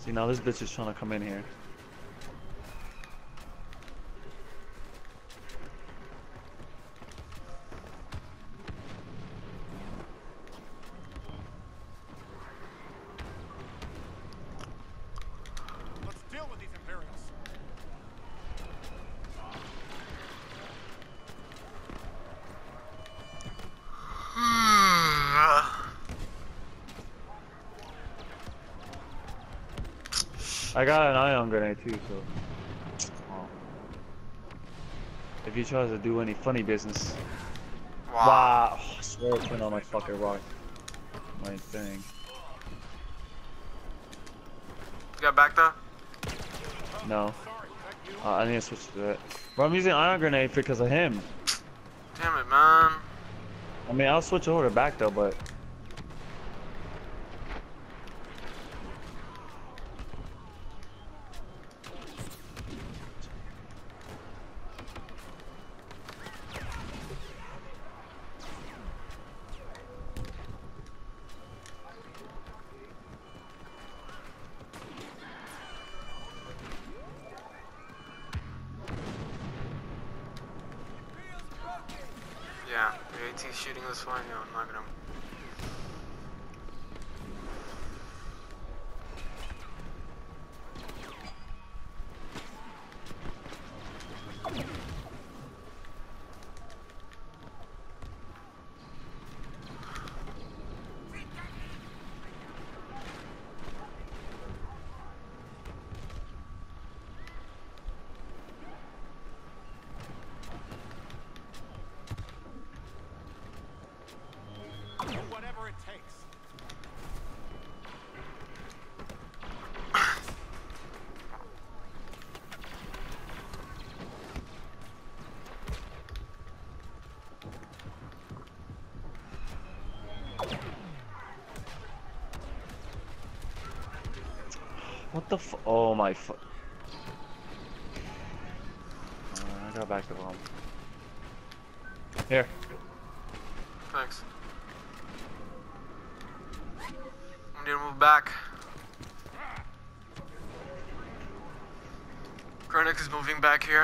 See, now this bitch is trying to come in here. Let's deal with these Imperials. I got an ion grenade too, so. Oh. If he tries to do any funny business. Wow. Oh, I swear it turned on my fucking rock. My thing. You got back though? No. I need to switch to it. Bro, I'm using ion grenade because of him. Damn it, man. I mean, I'll switch over to back though, but. Yeah, your AT's shooting this way. Yeah, I'm not gonna. Whatever it takes. What the f? Oh my fu. I got back the bomb. Here. Thanks. I need to move back. Krennic is moving back here.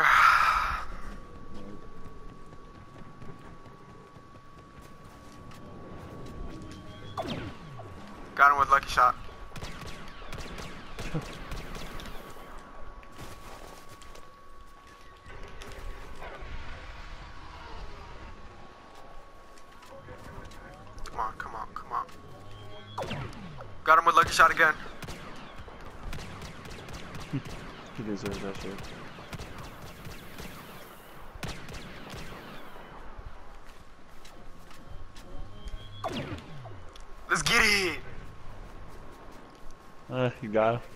Got him with lucky shot. Come on, come on, come on. Got him with lucky shot again. He deserves that shit. Let's get it. You got him.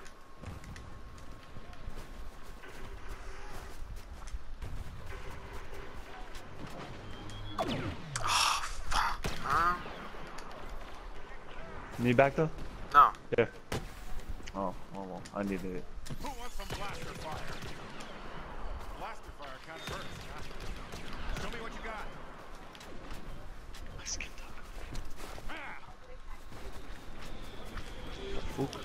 Oh, fuck, man. Need back though? No. Yeah. Oh well, I needed it. Who wants some blaster fire? Blaster fire kind of hurts, huh? Show me what you got. I skipped up. Ah! Fuck.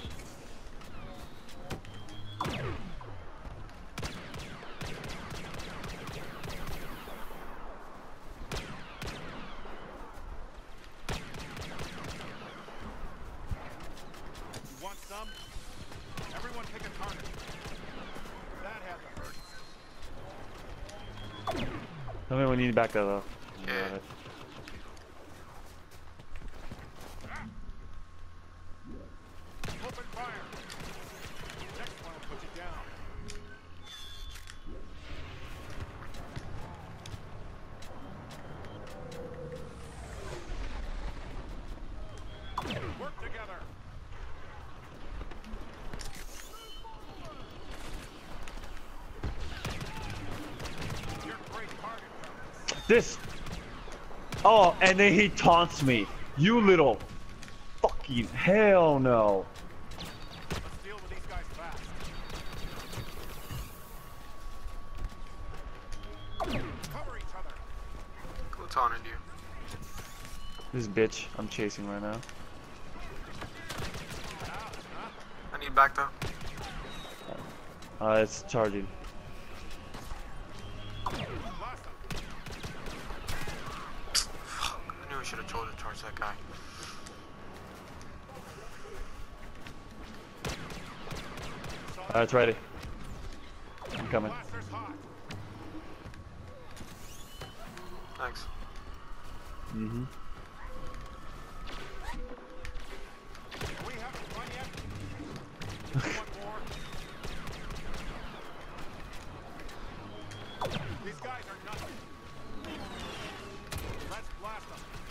You want some? Everyone pick a target. That had to hurt. Tell me when you need back though. Yeah. Open fire. Next one will put you down. Work together. You're great target coverage. This. Oh, and then he taunts me. You little fucking hell no. Let's deal with these guys fast. Cover each other. Who taunted you? This bitch I'm chasing right now. I need back though. It's charging. Blast him. Fuck. I knew we should have told to charge that guy. It's ready. I'm coming. Blaster's hot. Thanks. Mm-hmm. We haven't run yet. One more. These guys are nothing. Let's blast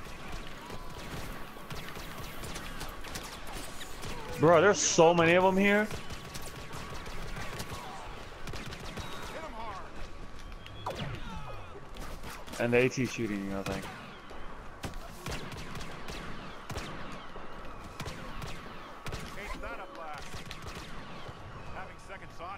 them. Bro, there's so many of them here. Hit them hard. And the AT shooting you, I think. Ain't that a blast? Having second thoughts?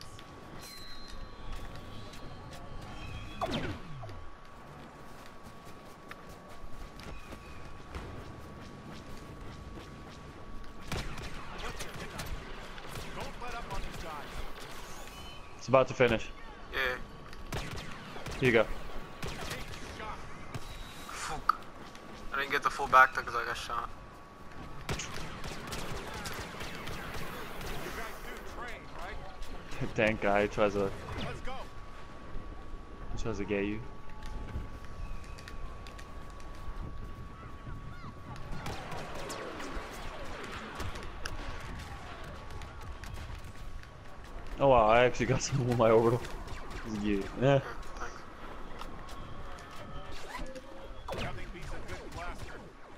Don't let up on these guys. It's about to finish. Yeah. Here you go. Take shot. Fuck. I didn't get the full back though because I got shot. You guys do train, right? Tank guy tries to Let's go. get you. Oh wow, I actually got some of my orbital. Yeah. Yeah, thanks. Nothing beats a good blaster.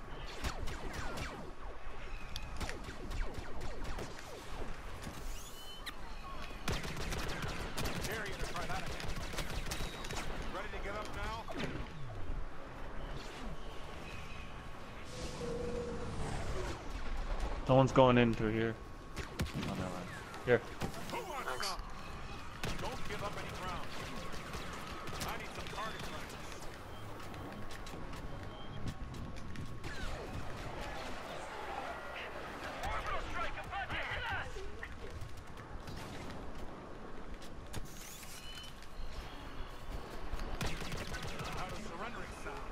Dare you to try that again. Ready to get up now? Someone's going in through here. Oh, never mind. Here. Who wants Thanks. some? Don't give up any ground. I need some target practice. How does surrendering sound?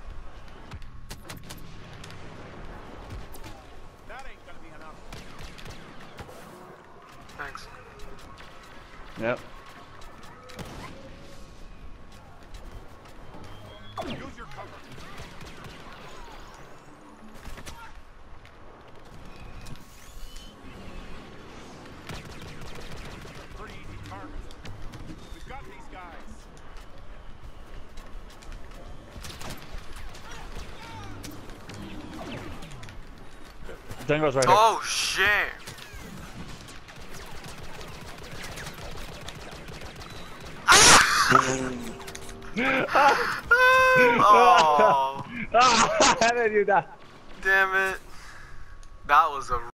That ain't gonna be enough. Thanks. Yep. Use your cover. Pretty easy target. We've got these guys. Dango's right here. Oh shit! Oh, How did you die? damn it. That was a